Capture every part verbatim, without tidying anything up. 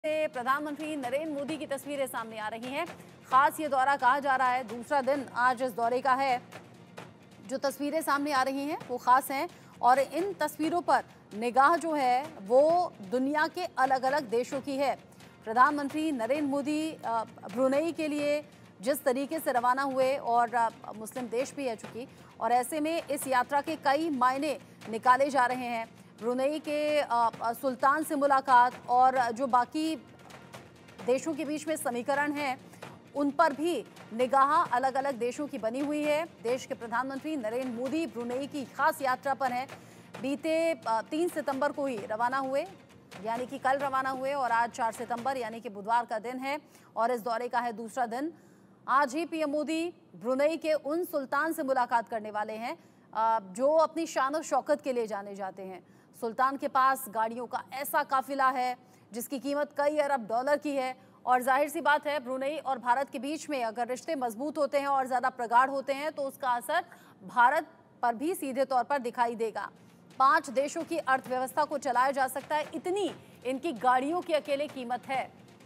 से प्रधानमंत्री नरेंद्र मोदी की तस्वीरें सामने आ रही हैं। खास ये दौरा कहा जा रहा है, दूसरा दिन आज इस दौरे का है। जो तस्वीरें सामने आ रही हैं वो खास हैं और इन तस्वीरों पर निगाह जो है वो दुनिया के अलग अलग देशों की है। प्रधानमंत्री नरेंद्र मोदी ब्रुनेई के लिए जिस तरीके से रवाना हुए और मुस्लिम देश भी है चूंकि, और ऐसे में इस यात्रा के कई मायने निकाले जा रहे हैं। ब्रुनेई के सुल्तान से मुलाकात और जो बाकी देशों के बीच में समीकरण हैं उन पर भी निगाह अलग अलग देशों की बनी हुई है। देश के प्रधानमंत्री नरेंद्र मोदी ब्रुनेई की खास यात्रा पर हैं। बीते तीन सितंबर को ही रवाना हुए, यानी कि कल रवाना हुए, और आज चार सितंबर यानी कि बुधवार का दिन है और इस दौरे का है दूसरा दिन। आज ही पीएम मोदी ब्रुनेई के उन सुल्तान से मुलाकात करने वाले हैं जो अपनी शान और शौकत के लिए जाने जाते हैं। सुल्तान के पास गाड़ियों का ऐसा काफिला है जिसकी कीमत कई अरब डॉलर की है, और जाहिर सी बात है ब्रुनेई और भारत के बीच में अगर रिश्ते मजबूत होते हैं और ज़्यादा प्रगाढ़ होते हैं तो उसका असर भारत पर भी सीधे तौर पर दिखाई देगा। पांच देशों की अर्थव्यवस्था को चलाया जा सकता है, इतनी इनकी गाड़ियों की अकेले कीमत है।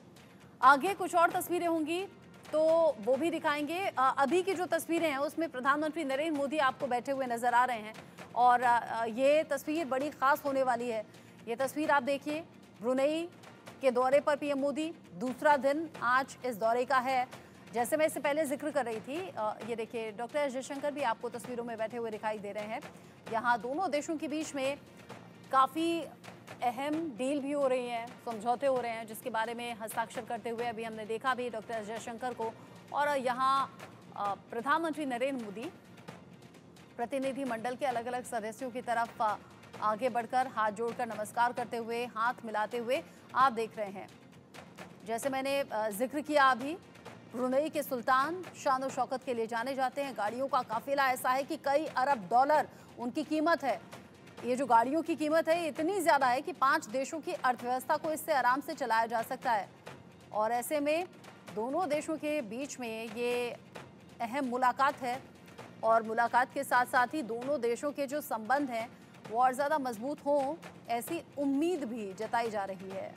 आगे कुछ और तस्वीरें होंगी तो वो भी दिखाएंगे। अभी की जो तस्वीरें हैं उसमें प्रधानमंत्री नरेंद्र मोदी आपको बैठे हुए नजर आ रहे हैं और ये तस्वीर बड़ी खास होने वाली है। ये तस्वीर आप देखिए, ब्रुनेई के दौरे पर पीएम मोदी, दूसरा दिन आज इस दौरे का है। जैसे मैं इससे पहले जिक्र कर रही थी, ये देखिए डॉक्टर एस जयशंकर भी आपको तस्वीरों में बैठे हुए दिखाई दे रहे हैं। यहाँ दोनों देशों के बीच में काफ़ी अहम डील भी हो रही हैं, समझौते हो रहे हैं, जिसके बारे में हस्ताक्षर करते हुए अभी हमने देखा भी डॉक्टर एस जयशंकर को। और यहाँ प्रधानमंत्री नरेंद्र मोदी प्रतिनिधिमंडल के अलग अलग सदस्यों की तरफ आगे बढ़कर हाथ जोड़कर नमस्कार करते हुए, हाथ मिलाते हुए आप देख रहे हैं। जैसे मैंने जिक्र किया अभी, ब्रुनेई के सुल्तान शान और शौकत के लिए जाने जाते हैं। गाड़ियों का काफिला ऐसा है कि कई अरब डॉलर उनकी कीमत है। ये जो गाड़ियों की कीमत है इतनी ज़्यादा है कि पांच देशों की अर्थव्यवस्था को इससे आराम से चलाया जा सकता है। और ऐसे में दोनों देशों के बीच में ये अहम मुलाकात है और मुलाकात के साथ साथ ही दोनों देशों के जो संबंध हैं वो और ज़्यादा मजबूत हों, ऐसी उम्मीद भी जताई जा रही है।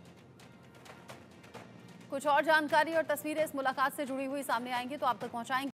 कुछ और जानकारी और तस्वीरें इस मुलाकात से जुड़ी हुई सामने आएंगी तो आप तक पहुंचाएंगे।